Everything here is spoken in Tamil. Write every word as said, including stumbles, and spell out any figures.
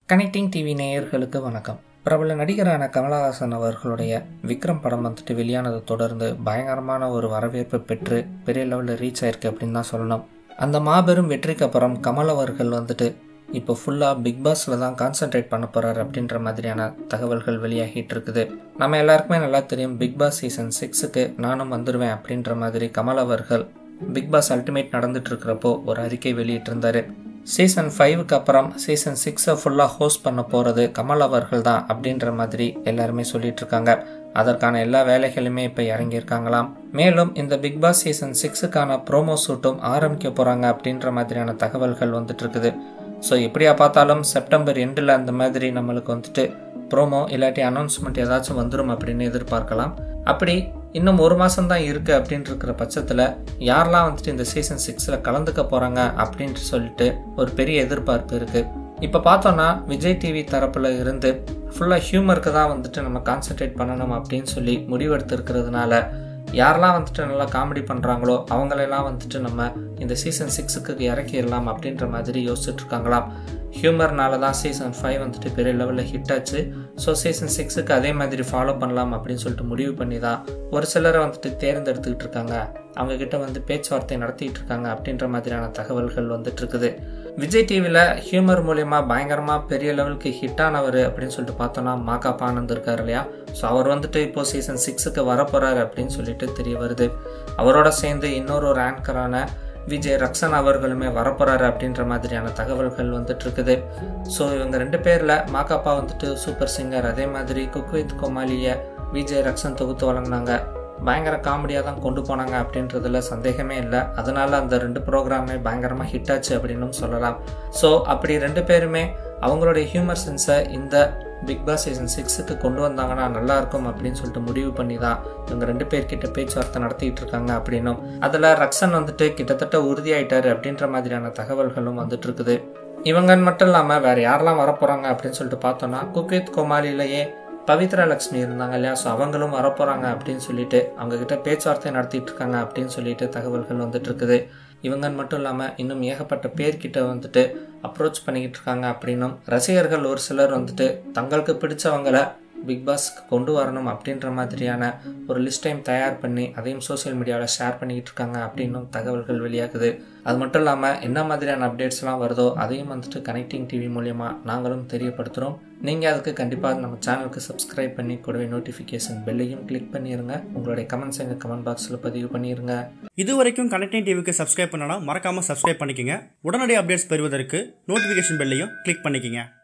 கனெக்டிங் டிவி நேயர்களுக்கு வணக்கம். பிரபல நடிகரான கமலஹாசன் அவர்களுடைய விக்ரம் படம் வந்துட்டு வெளியானதை தொடர்ந்து பயங்கரமான ஒரு வரவேற்பு பெற்று பெரிய லெவலில் ரீச் ஆயிருக்கு அப்படின்னு தான் சொல்லணும். அந்த மாபெரும் வெற்றிக்கு அப்புறம் கமல் அவர்கள் வந்துட்டு இப்போ ஃபுல்லாக பிக் பாஸில் தான் கான்சென்ட்ரேட் பண்ண போகிறார் அப்படின்ற மாதிரியான தகவல்கள் வெளியாகிட்டு இருக்குது. நம்ம எல்லாருக்குமே நல்லா தெரியும், பிக் பாஸ் சீசன் சிக்ஸுக்கு நானும் வந்துடுவேன் அப்படின்ற மாதிரி கமல் அவர்கள் பிக் பாஸ் அல்டிமேட் நடந்துட்டு இருக்கிறப்போ ஒரு அறிக்கை வெளியிட்டிருந்தாரு. சீசன் ஃபைவுக்கு அப்புறம் சீசன் சிக்ஸை ஃபுல்லாக ஹோஸ்ட் பண்ண போகிறது கமல் அவர்கள் தான் அப்படின்ற மாதிரி எல்லாருமே சொல்லிட்டு இருக்காங்க. அதற்கான எல்லா வேலைகளுமே இப்போ இறங்கியிருக்காங்களாம். மேலும் இந்த பிக் பாஸ் சீசன் சிக்ஸுக்கான ப்ரோமோ ஷூட்டும் ஆரம்பிக்க போகிறாங்க அப்படின்ற மாதிரியான தகவல்கள் வந்துட்டு இருக்குது. ஸோ எப்படியா பார்த்தாலும் செப்டம்பர் எண்டில் அந்த மாதிரி நம்மளுக்கு வந்துட்டு ப்ரோமோ இல்லாட்டி அனௌன்ஸ்மெண்ட் ஏதாச்சும் வந்துடும் அப்படின்னு எதிர்பார்க்கலாம். அப்படி இன்னும் ஒரு மாதம் தான் இருக்குது அப்படின்ட்டு இருக்கிற பட்சத்தில் யாரெல்லாம் வந்துட்டு இந்த சீசன் சிக்ஸில் கலந்துக்க போகிறாங்க அப்படின்ட்டு சொல்லிட்டு ஒரு பெரிய எதிர்பார்ப்பு இருக்குது. இப்போ பார்த்தோன்னா விஜய் டிவி தரப்பில் இருந்து ஃபுல்லாக ஹியூமருக்கு தான் வந்துட்டு நம்ம கான்சென்ட்ரேட் பண்ணணும் அப்படின்னு சொல்லி முடிவெடுத்துருக்கிறதுனால யாரெல்லாம் வந்துட்டு நல்லா காமெடி பண்ணுறாங்களோ அவங்களெல்லாம் வந்துட்டு நம்ம இந்த சீசன் சிக்ஸுக்கு இறக்கிடலாம் அப்படின்ற மாதிரி யோசிச்சுட்டு இருக்காங்களாம். ஹியூமர்னால தான் சீசன் ஃபைவ் வந்துட்டு பெரிய லெவலில் ஹிட் ஆச்சு. ஸோ சீசன் சிக்ஸுக்கு அதே மாதிரி ஃபாலோ பண்ணலாம் அப்படின்னு சொல்லிட்டு முடிவு பண்ணி தான் ஒரு சிலரை வந்துட்டு தேர்ந்தெடுத்துக்கிட்டு இருக்காங்க, அவங்கக்கிட்ட வந்து பேச்சுவார்த்தை நடத்திட்டு இருக்காங்க அப்படின்ற மாதிரியான தகவல்கள் வந்துட்டு இருக்குது. விஜய் டிவியில் ஹியூமர் மூலயமா பயங்கரமாக பெரிய லெவலுக்கு ஹிட் ஆனவர் அப்படின்னு சொல்லிட்டு பார்த்தோன்னா மாகாப்பா ஆனந்த் இருக்கார் இல்லையா. ஸோ அவர் வந்துட்டு இப்போ சீசன் சிக்ஸுக்கு வரப்போகிறாரு அப்படின்னு சொல்லிட்டு தெரிய வருது. அவரோட சேர்ந்து இன்னொரு ஒரு ஆங்கரான விஜய் ரக்ஷன் அவர்களுமே வரப்போறாரு அப்படின்ற மாதிரியான தகவல்கள் வந்துட்டு இருக்குது. ஸோ இவங்க ரெண்டு பேர்ல மாகாப்பா வந்துட்டு சூப்பர் சிங்கர், அதே மாதிரி குக் வித் கோமாலியை விஜய் ரக்ஷன் தொகுத்து வழங்கினாங்க. பயங்கர காமெடியாக தான் கொண்டு போனாங்க அப்படின்றதுல சந்தேகமே இல்லை. அதனால அந்த ரெண்டு ப்ரோக்ராமே பயங்கரமாக ஹிட் ஆச்சு அப்படின்னு சொல்லலாம். ஸோ அப்படி ரெண்டு பேருமே அவங்களுடைய ஹியூமர் சென்ஸை இந்த பிக் பாஸ் சீசன் சிக்ஸுக்கு கொண்டு வந்தாங்கன்னா நல்லா இருக்கும் அப்படின்னு சொல்லிட்டு முடிவு பண்ணி தான் இவங்க ரெண்டு பேர்கிட்ட பேச்சுவார்த்தை நடத்திட்டு இருக்காங்க அப்படின்னும், அதில் ரக்ஷன் வந்துட்டு கிட்டத்தட்ட உறுதியாயிட்டாரு அப்படின்ற மாதிரியான தகவல்களும் வந்துட்டு இருக்குது. இவங்கன்னு மட்டும் இல்லாமல் வேற யாரெல்லாம் வரப்போறாங்க அப்படின்னு சொல்லிட்டு பார்த்தோம்னா குக் வித் கோமாலிலேயே பவித்ராலக்ஷ்மி இருந்தாங்க இல்லையா. ஸோ அவங்களும் வரப்போறாங்க அப்படின்னு சொல்லிட்டு அவங்க கிட்ட பேச்சுவார்த்தை நடத்திட்டு இருக்காங்க அப்படின்னு சொல்லிட்டு தகவல்கள் வந்துட்டு இருக்குது. இவங்கன்னு மட்டும் இல்லாமல் இன்னும் ஏகப்பட்ட பேர்கிட்ட வந்துட்டு அப்ரோச் பண்ணிக்கிட்டு இருக்காங்க அப்படின்னும், ரசிகர்கள் ஒரு சிலர் வந்துட்டு தங்களுக்கு பிடிச்சவங்களை பிக் பாஸ்க்கு கொண்டு வரணும் அப்படின்ற மாதிரியான ஒரு லிஸ்டையும் தயார் பண்ணி அதையும் சோசியல் மீடியாவில் ஷேர் பண்ணிக்கிட்டு இருக்காங்க அப்படின்னும் தகவல்கள் வெளியாகுது. அது மட்டும் இல்லாமல் என்ன மாதிரியான அப்டேட்ஸ்லாம் வருதோ அதையும் வந்துட்டு கனெக்டிங் டிவி மூலயமா நாங்களும் தெரியப்படுத்துகிறோம். நீங்கள் அதுக்கு கண்டிப்பாக நம்ம சேனலுக்கு சப்ஸ்கிரைப் பண்ணி கூடவே நோட்டிஃபிகேஷன் பெல்லையும் கிளிக் பண்ணிடுங்க. உங்களுடைய கமெண்ட்ஸ் எங்கள் கமெண்ட் பாக்ஸில் பதிவு பண்ணிடுங்க. இது வரைக்கும் கனெக்டிங் டிவிக்கு சப்ஸ்கிரைப் பண்ணனா மறக்காமல் சப்ஸ்கிரைப் பண்ணிக்கங்க. உடனடி அப்டேட்ஸ் பெறுவதற்கு நோட்டிஃபிகேஷன் பெல்லையும் கிளிக் பண்ணிக்கங்க.